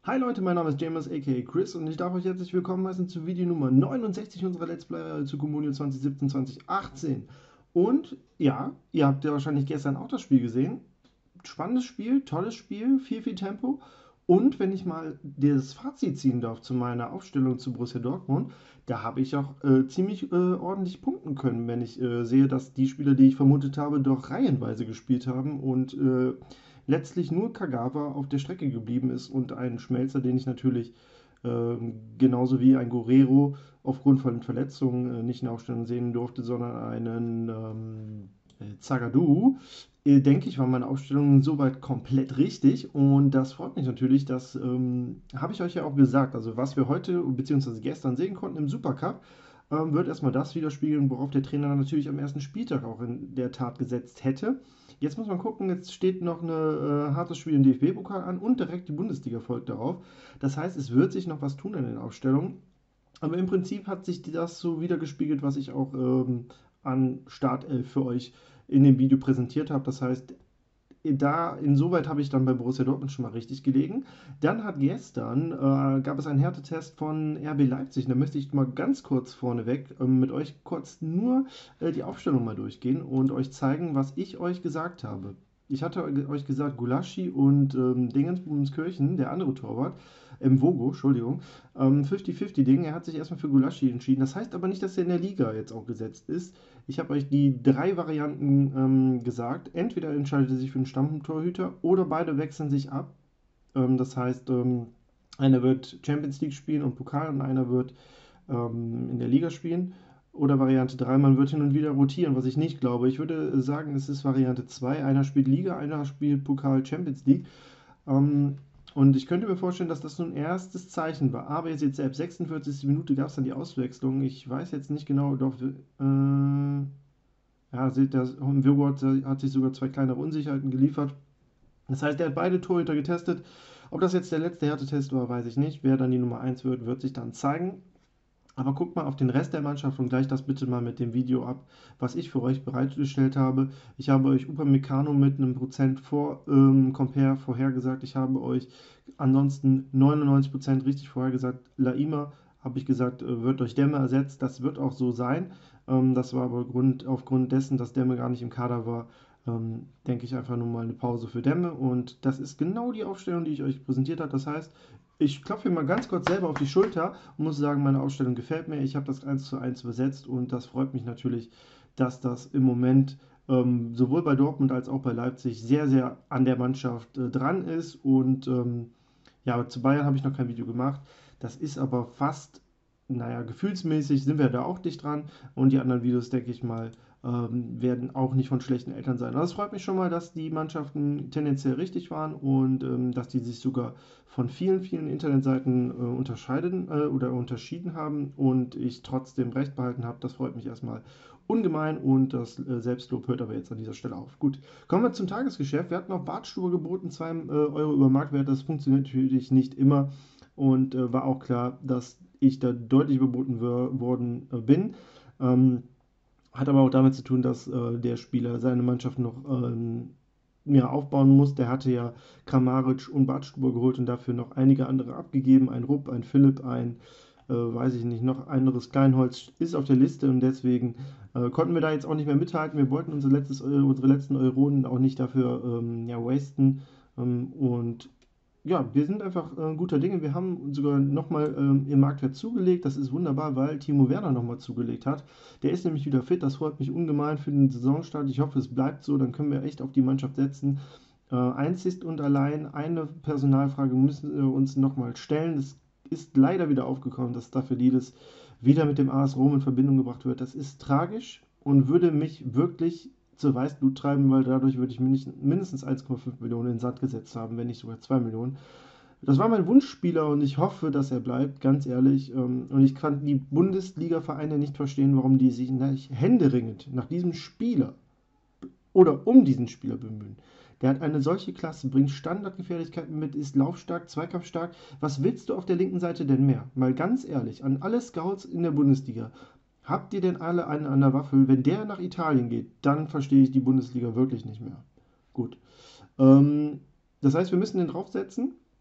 Hi Leute, mein Name ist James aka Chris und ich darf euch herzlich willkommen heißen zu Video Nummer 69 unserer Let's Play zu Communio 2017-2018. Und ja, ihr habt ja wahrscheinlich gestern auch das Spiel gesehen. Spannendes Spiel, tolles Spiel, viel Tempo. Und wenn ich mal das Fazit ziehen darf zu meiner Aufstellung zu Borussia Dortmund, da habe ich auch ziemlich ordentlich punkten können, wenn ich sehe, dass die Spieler, die ich vermutet habe, doch reihenweise gespielt haben und letztlich nur Kagawa auf der Strecke geblieben ist und ein Schmelzer, den ich natürlich genauso wie ein Guerrero aufgrund von Verletzungen nicht in der Aufstellung sehen durfte, sondern einen Zagadou, denke ich, war meine Aufstellung soweit komplett richtig und das freut mich natürlich, das habe ich euch ja auch gesagt, also was wir heute bzw. gestern sehen konnten im Supercup, wird erstmal das widerspiegeln, worauf der Trainer natürlich am ersten Spieltag auch in der Tat gesetzt hätte. Jetzt muss man gucken, jetzt steht noch ein hartes Spiel im DFB-Pokal an und direkt die Bundesliga folgt darauf. Das heißt, es wird sich noch was tun in den Aufstellungen. Aber im Prinzip hat sich das so wiedergespiegelt, was ich auch an Startelf für euch in dem Video präsentiert habe. Das heißt, da insoweit habe ich dann bei Borussia Dortmund schon mal richtig gelegen. Dann hat gestern gab es einen Härtetest von RB Leipzig. Da möchte ich mal ganz kurz vorneweg mit euch kurz nur die Aufstellung mal durchgehen und euch zeigen, was ich euch gesagt habe. Ich hatte euch gesagt, Gulaschi und Dingensbumskirchen, der andere Torwart, Mvogo, Entschuldigung, 50-50-Ding. Er hat sich erstmal für Gulaschi entschieden. Das heißt aber nicht, dass er in der Liga jetzt auch gesetzt ist. Ich habe euch die drei Varianten gesagt. Entweder entscheidet er sich für einen Stammtorhüter oder beide wechseln sich ab. Das heißt, einer wird Champions League spielen und Pokal und einer wird in der Liga spielen. Oder Variante 3, man wird hin und wieder rotieren, was ich nicht glaube. Ich würde sagen, es ist Variante 2. Einer spielt Liga, einer spielt Pokal Champions League. Ähm, und ich könnte mir vorstellen, dass das so ein erstes Zeichen war. Aber jetzt ab 46. Minute gab es dann die Auswechslung. Ich weiß jetzt nicht genau, doch, ja, seht, der Virgo hat sich sogar zwei kleinere Unsicherheiten geliefert. Das heißt, er hat beide Torhüter getestet. Ob das jetzt der letzte Härtetest war, weiß ich nicht. Wer dann die Nummer 1 wird, wird sich dann zeigen. Aber guckt mal auf den Rest der Mannschaft und gleicht das bitte mal mit dem Video ab, was ich für euch bereitgestellt habe. Ich habe euch Upamecano mit einem Prozent vor Compare vorhergesagt. Ich habe euch ansonsten 99% richtig vorhergesagt. Laima habe ich gesagt, wird durch Demme ersetzt. Das wird auch so sein. Das war aber aufgrund dessen, dass Demme gar nicht im Kader war, denke ich einfach nur mal eine Pause für Demme. Und das ist genau die Aufstellung, die ich euch präsentiert habe. Das heißt, ich klopfe mir mal ganz kurz selber auf die Schulter und muss sagen, meine Ausstellung gefällt mir. Ich habe das 1:1 übersetzt und das freut mich natürlich, dass das im Moment sowohl bei Dortmund als auch bei Leipzig sehr an der Mannschaft dran ist. Und ja, zu Bayern habe ich noch kein Video gemacht. Das ist aber fast, naja, gefühlsmäßig sind wir da auch dicht dran. Und die anderen Videos, denke ich mal, werden auch nicht von schlechten Eltern sein. Aber es freut mich schon mal, dass die Mannschaften tendenziell richtig waren und dass die sich sogar von vielen Internetseiten unterscheiden oder unterschieden haben und ich trotzdem recht behalten habe. Das freut mich erstmal ungemein und das Selbstlob hört aber jetzt an dieser Stelle auf. Gut, kommen wir zum Tagesgeschäft. Wir hatten auf Bartstube geboten, 2 Euro über Marktwert. Das funktioniert natürlich nicht immer und war auch klar, dass ich da deutlich überboten worden bin. Hat aber auch damit zu tun, dass der Spieler seine Mannschaft noch ja, aufbauen muss. Der hatte ja Kramaric und Bartstuber geholt und dafür noch einige andere abgegeben. Ein Rupp, ein Philipp, ein, weiß ich nicht, noch anderes Kleinholz ist auf der Liste und deswegen konnten wir da jetzt auch nicht mehr mithalten. Wir wollten unsere letzten Euronen auch nicht dafür ja, wasten. Und ja, wir sind einfach guter Dinge. Wir haben sogar nochmal im Marktwert zugelegt. Das ist wunderbar, weil Timo Werner nochmal zugelegt hat. Der ist nämlich wieder fit. Das freut mich ungemein für den Saisonstart. Ich hoffe, es bleibt so. Dann können wir echt auf die Mannschaft setzen. Einzig und allein eine Personalfrage müssen wir uns nochmal stellen. Es ist leider wieder aufgekommen, dass Staphylides wieder mit dem AS Rom in Verbindung gebracht wird. Das ist tragisch und würde mich wirklich zur Weißblut treiben, weil dadurch würde ich mindestens 1,5 Millionen in den Sand gesetzt haben, wenn nicht sogar 2 Millionen. Das war mein Wunschspieler und ich hoffe, dass er bleibt, ganz ehrlich. Und ich kann die Bundesliga-Vereine nicht verstehen, warum die sich händeringend nach diesem Spieler oder um diesen Spieler bemühen. Der hat eine solche Klasse, bringt Standardgefährlichkeiten mit, ist laufstark, zweikampfstark. Was willst du auf der linken Seite denn mehr? Mal ganz ehrlich, an alle Scouts in der Bundesliga. Habt ihr denn alle einen an der Waffel? Wenn der nach Italien geht, dann verstehe ich die Bundesliga wirklich nicht mehr. Gut. Das heißt, wir müssen den draufsetzen.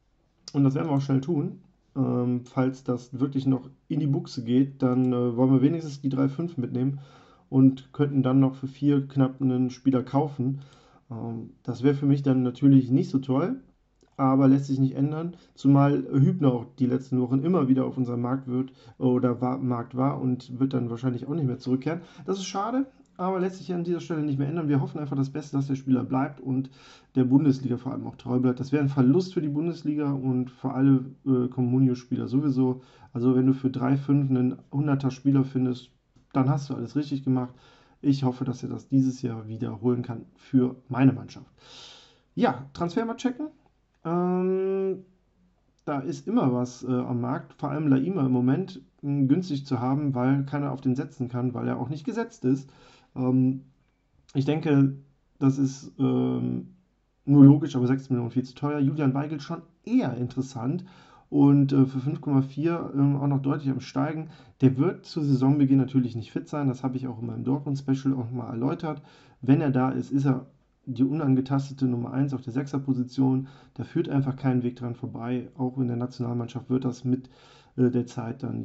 Und das werden wir auch schnell tun. Falls das wirklich noch in die Buchse geht, dann wollen wir wenigstens die 3,5 mitnehmen und könnten dann noch für 4 knapp einen Spieler kaufen. Das wäre für mich dann natürlich nicht so toll, aber lässt sich nicht ändern, zumal Hübner auch die letzten Wochen immer wieder auf unserem Markt war und wird dann wahrscheinlich auch nicht mehr zurückkehren. Das ist schade, aber lässt sich an dieser Stelle nicht mehr ändern. Wir hoffen einfach das Beste, dass der Spieler bleibt und der Bundesliga vor allem auch treu bleibt. Das wäre ein Verlust für die Bundesliga und für alle Comunio-Spieler sowieso. Also wenn du für 3,5 einen 100er Spieler findest, dann hast du alles richtig gemacht. Ich hoffe, dass er das dieses Jahr wiederholen kann für meine Mannschaft. Ja, Transfer mal checken. Ähm, Da ist immer was am Markt, vor allem Laima im Moment günstig zu haben, weil keiner auf den setzen kann, weil er auch nicht gesetzt ist. Ähm, Ich denke, das ist nur logisch, aber 6 Millionen viel zu teuer. Julian Weigl schon eher interessant und für 5,4 auch noch deutlich am Steigen. Der wird zu Saisonbeginn natürlich nicht fit sein, das habe ich auch in meinem Dortmund-Special auch mal erläutert. Wenn er da ist, ist er die unangetastete Nummer 1 auf der 6er-Position. Da führt einfach kein Weg dran vorbei. Auch in der Nationalmannschaft wird das mit der Zeit dann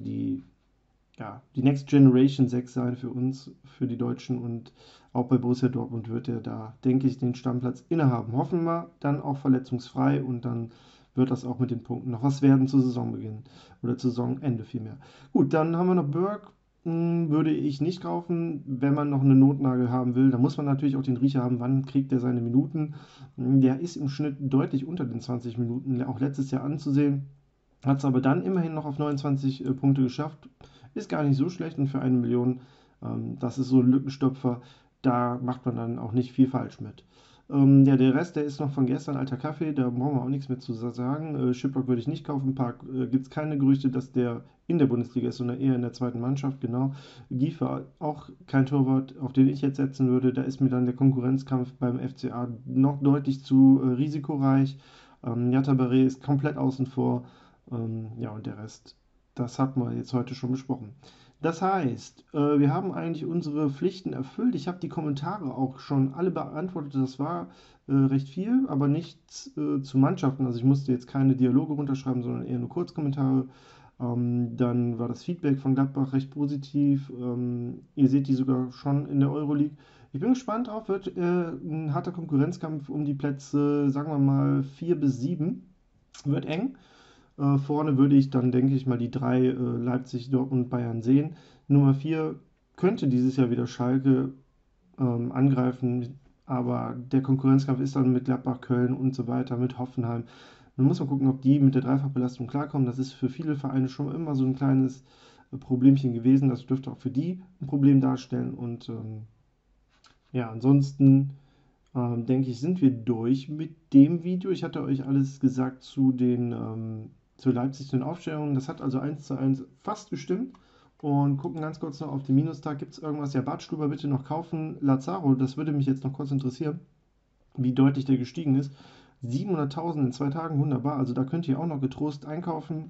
die Next Generation 6 sein für uns, für die Deutschen und auch bei Borussia Dortmund wird er da, denke ich, den Stammplatz innehaben. Hoffen wir dann auch verletzungsfrei und dann wird das auch mit den Punkten noch was werden zu Saisonbeginn oder zu Saisonende vielmehr. Gut, dann haben wir noch Burke. Würde ich nicht kaufen, wenn man noch eine Notnagel haben will. Da muss man natürlich auch den Riecher haben, wann kriegt er seine Minuten. Der ist im Schnitt deutlich unter den 20 Minuten, auch letztes Jahr anzusehen. Hat es aber dann immerhin noch auf 29 Punkte geschafft. Ist gar nicht so schlecht und für 1 Million, das ist so ein Lückenstopfer, da macht man dann auch nicht viel falsch mit. Ja, der Rest, der ist noch von gestern, alter Kaffee, da brauchen wir auch nichts mehr zu sagen. Schiplock würde ich nicht kaufen. Park gibt es keine Gerüchte, dass der in der Bundesliga ist, sondern eher in der zweiten Mannschaft, genau. Giefer auch kein Torwart, auf den ich jetzt setzen würde. Da ist mir dann der Konkurrenzkampf beim FCA noch deutlich zu risikoreich. Yatta Baré ist komplett außen vor. Ja, und der Rest, das hat man jetzt heute schon besprochen. Das heißt, wir haben eigentlich unsere Pflichten erfüllt. Ich habe die Kommentare auch schon alle beantwortet. Das war recht viel, aber nichts zu Mannschaften. Also ich musste jetzt keine Dialoge runterschreiben, sondern eher nur Kurzkommentare. Dann war das Feedback von Gladbach recht positiv. Ihr seht die sogar schon in der Euroleague. Ich bin gespannt drauf. Wird ein harter Konkurrenzkampf um die Plätze, sagen wir mal 4 bis 7. Wird eng. Vorne würde ich dann, denke ich mal, die 3 Leipzig, Dortmund, Bayern sehen. Nummer 4 könnte dieses Jahr wieder Schalke angreifen, aber der Konkurrenzkampf ist dann mit Gladbach, Köln und so weiter, mit Hoffenheim. Man muss mal gucken, ob die mit der Dreifachbelastung klarkommen. Das ist für viele Vereine schon immer so ein kleines Problemchen gewesen. Das dürfte auch für die ein Problem darstellen. Und ja, ansonsten denke ich, sind wir durch mit dem Video. Ich hatte euch alles gesagt zu Leipzig, zu den Aufstellungen. Das hat also 1:1 fast gestimmt. Und gucken ganz kurz noch auf den Minustag. Gibt es irgendwas? Ja, Bartstuber bitte noch kaufen. Lazaro, das würde mich jetzt noch kurz interessieren, wie deutlich der gestiegen ist. 700.000 in 2 Tagen, wunderbar. Also da könnt ihr auch noch getrost einkaufen.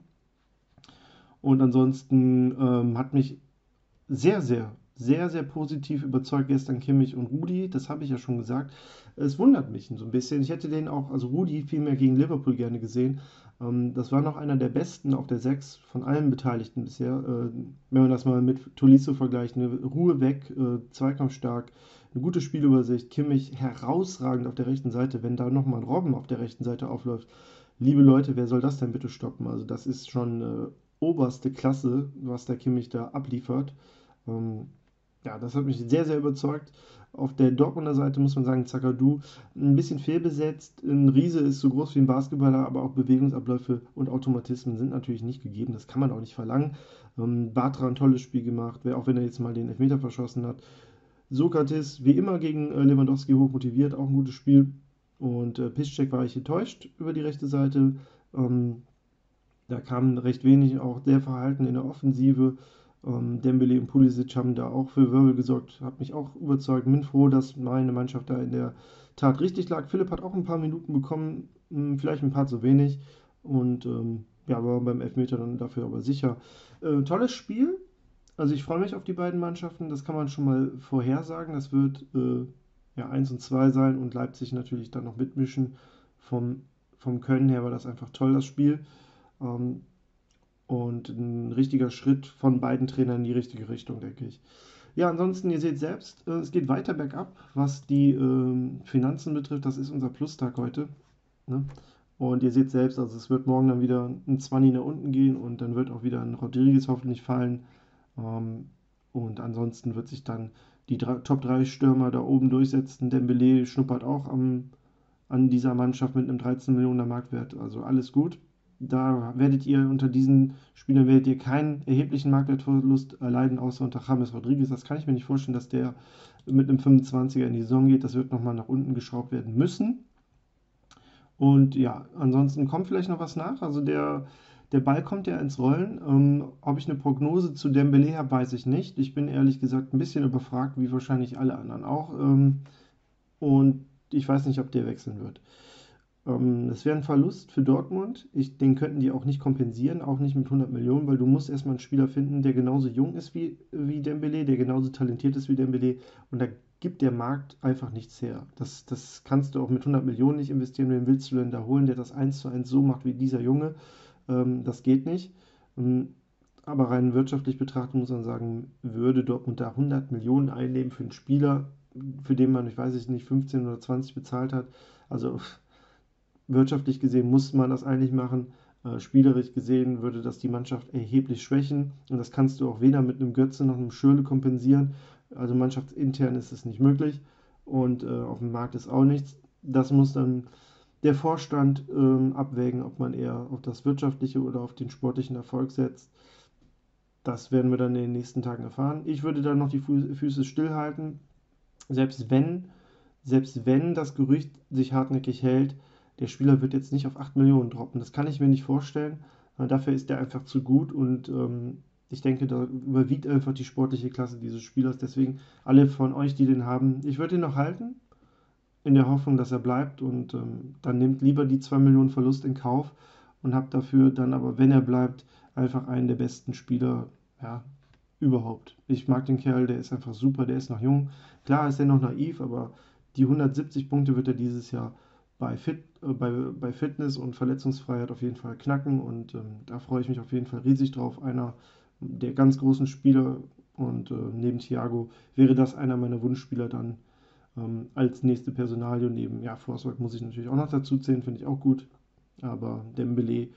Und ansonsten hat mich sehr, sehr, sehr, sehr positiv überzeugt gestern Kimmich und Rudi. Das habe ich ja schon gesagt. Es wundert mich so ein bisschen. Ich hätte den auch, also Rudi vielmehr gegen Liverpool gerne gesehen. Das war noch einer der besten auf der 6 von allen Beteiligten bisher. Wenn man das mal mit Tolisso vergleicht, eine Ruhe weg, zweikampfstark, eine gute Spielübersicht. Kimmich herausragend auf der rechten Seite. Wenn da nochmal ein Robben auf der rechten Seite aufläuft, liebe Leute, wer soll das denn bitte stoppen? Also das ist schon oberste Klasse, was der Kimmich da abliefert. Ähm, ja, das hat mich sehr, sehr überzeugt. Auf der Dortmunder Seite muss man sagen, Zagadou ein bisschen fehlbesetzt. Ein Riese ist so groß wie ein Basketballer, aber auch Bewegungsabläufe und Automatismen sind natürlich nicht gegeben. Das kann man auch nicht verlangen. Bartra ein tolles Spiel gemacht, auch wenn er jetzt mal den Elfmeter verschossen hat. Sokrates, wie immer gegen Lewandowski hochmotiviert, auch ein gutes Spiel. Und Piszczek war ich enttäuscht über die rechte Seite. Ähm, Da kam recht wenig, auch sehr verhalten in der Offensive. Dembele und Pulisic haben da auch für Wirbel gesorgt, hat mich auch überzeugt. Bin froh, dass meine Mannschaft da in der Tat richtig lag. Philipp hat auch ein paar Minuten bekommen, vielleicht ein paar zu wenig. Und ja, war beim Elfmeter dann dafür aber sicher. Tolles Spiel. Also ich freue mich auf die beiden Mannschaften. Das kann man schon mal vorhersagen. Das wird ja 1 und 2 sein und Leipzig natürlich dann noch mitmischen vom vom Können her war das einfach toll, das Spiel. Ähm, und ein richtiger Schritt von beiden Trainern in die richtige Richtung, denke ich. Ja, ansonsten, ihr seht selbst, es geht weiter bergab, was die Finanzen betrifft. Das ist unser Plustag heute. Ne? Und ihr seht selbst, also es wird morgen dann wieder ein 20 nach unten gehen und dann wird auch wieder ein Rodriguez hoffentlich fallen. Ähm, und ansonsten wird sich dann die Top 3 Stürmer da oben durchsetzen. Dembélé schnuppert auch an dieser Mannschaft mit einem 13 Millionen Marktwert. Also alles gut. Da werdet ihr unter diesen Spielern werdet ihr keinen erheblichen Marktwertverlust erleiden, außer unter James Rodriguez. Das kann ich mir nicht vorstellen, dass der mit einem 25er in die Saison geht. Das wird nochmal nach unten geschraubt werden müssen. Und ja, ansonsten kommt vielleicht noch was nach. Also der Ball kommt ja ins Rollen. Ob ich eine Prognose zu Dembélé habe, weiß ich nicht. Ich bin ehrlich gesagt ein bisschen überfragt, wie wahrscheinlich alle anderen auch. Und ich weiß nicht, ob der wechseln wird. Das wäre ein Verlust für Dortmund. Den könnten die auch nicht kompensieren, auch nicht mit 100 Millionen, weil du musst erstmal einen Spieler finden, der genauso jung ist wie Dembélé, der genauso talentiert ist wie Dembélé. Und da gibt der Markt einfach nichts her. Das kannst du auch mit 100 Millionen nicht investieren. Wen willst du denn da holen, der das 1:1 so macht wie dieser Junge? Das geht nicht. Aber rein wirtschaftlich betrachtet muss man sagen, würde Dortmund da 100 Millionen einnehmen für einen Spieler, für den man, ich weiß nicht, 15 oder 20 bezahlt hat. Also wirtschaftlich gesehen muss man das eigentlich machen. Spielerisch gesehen würde das die Mannschaft erheblich schwächen. Und das kannst du auch weder mit einem Götze noch einem Schürrle kompensieren. Also mannschaftsintern ist es nicht möglich. Und auf dem Markt ist auch nichts. Das muss dann der Vorstand abwägen, ob man eher auf das wirtschaftliche oder auf den sportlichen Erfolg setzt. Das werden wir dann in den nächsten Tagen erfahren. Ich würde dann noch die Füße stillhalten. Selbst wenn, selbst wenn das Gerücht sich hartnäckig hält, der Spieler wird jetzt nicht auf 8 Millionen droppen. Das kann ich mir nicht vorstellen. Dafür ist er einfach zu gut und ich denke, da überwiegt einfach die sportliche Klasse dieses Spielers. Deswegen alle von euch, die den haben, ich würde ihn noch halten, in der Hoffnung, dass er bleibt und dann nehmt lieber die 2 Millionen Verlust in Kauf und habt dafür dann aber, wenn er bleibt, einfach einen der besten Spieler, ja, überhaupt. Ich mag den Kerl, der ist einfach super, der ist noch jung. Klar ist er noch naiv, aber die 170 Punkte wird er dieses Jahr bei Fitness und Verletzungsfreiheit auf jeden Fall knacken und da freue ich mich auf jeden Fall riesig drauf. Einer der ganz großen Spieler und neben Thiago wäre das einer meiner Wunschspieler dann als nächste Personalie. Neben, ja, Forsberg muss ich natürlich auch noch dazu zählen, finde ich auch gut, aber Dembélé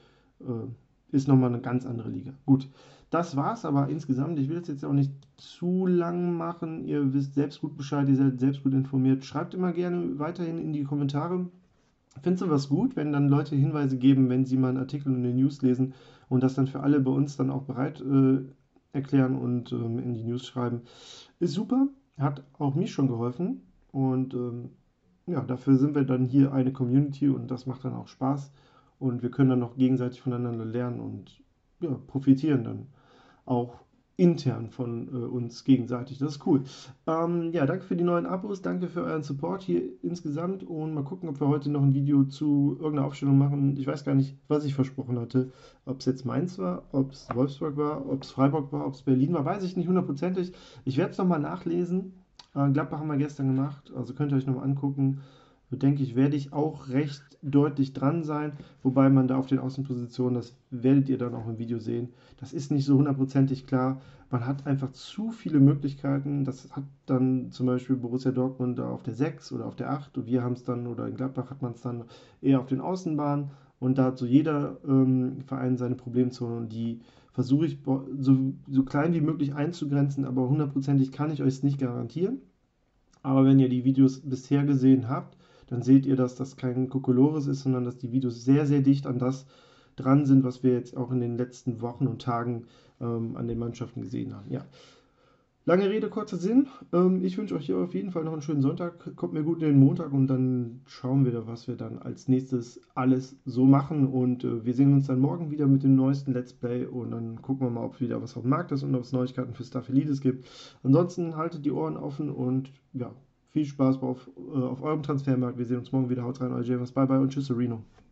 ist nochmal eine ganz andere Liga. Gut, das war's aber insgesamt. Ich will das jetzt auch nicht zu lang machen. Ihr wisst selbst gut Bescheid, ihr seid selbst gut informiert. Schreibt immer gerne weiterhin in die Kommentare. Findest du was gut, wenn dann Leute Hinweise geben, wenn sie mal einen Artikel in den News lesen und das dann für alle bei uns dann auch bereit erklären und in die News schreiben? Ist super, hat auch mir schon geholfen und ja, dafür sind wir dann hier eine Community und das macht dann auch Spaß und wir können dann noch gegenseitig voneinander lernen und ja, profitieren dann auch intern von uns gegenseitig. Das ist cool. Ja, danke für die neuen Abos, danke für euren Support hier insgesamt und mal gucken, ob wir heute noch ein Video zu irgendeiner Aufstellung machen. Ich weiß gar nicht, was ich versprochen hatte. Ob es jetzt Mainz war, ob es Wolfsburg war, ob es Freiburg war, ob es Berlin war, weiß ich nicht hundertprozentig. Ich werde es nochmal nachlesen. Gladbach haben wir gestern gemacht, also könnt ihr euch nochmal angucken. So denke ich, werde ich auch recht deutlich dran sein, wobei man da auf den Außenpositionen, das werdet ihr dann auch im Video sehen, das ist nicht so hundertprozentig klar. Man hat einfach zu viele Möglichkeiten. Das hat dann zum Beispiel Borussia Dortmund da auf der 6 oder auf der 8 und wir haben es dann, oder in Gladbach hat man es dann eher auf den Außenbahnen und da hat so jeder Verein seine Problemzonen und die versuche ich so klein wie möglich einzugrenzen, aber hundertprozentig kann ich euch es nicht garantieren. Aber wenn ihr die Videos bisher gesehen habt, dann seht ihr, dass das kein Kokolores ist, sondern dass die Videos sehr, sehr dicht an das dran sind, was wir jetzt auch in den letzten Wochen und Tagen an den Mannschaften gesehen haben. Ja. Lange Rede, kurzer Sinn. Ich wünsche euch hier auf jeden Fall noch einen schönen Sonntag. Kommt mir gut in den Montag und dann schauen wir, was wir dann als nächstes alles so machen. Und wir sehen uns dann morgen wieder mit dem neuesten Let's Play und dann gucken wir mal, ob wieder was auf dem Markt ist und ob es Neuigkeiten für Staphylides gibt. Ansonsten haltet die Ohren offen und ja, viel Spaß auf eurem Transfermarkt. Wir sehen uns morgen wieder. Haut rein, euer James. Bye bye und tschüss, Reno.